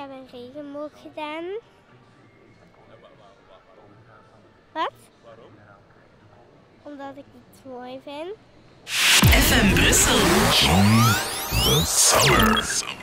heb een regenboog gedaan. Wat? Waarom? Omdat ik het mooi vind. FM Brussel. The summer.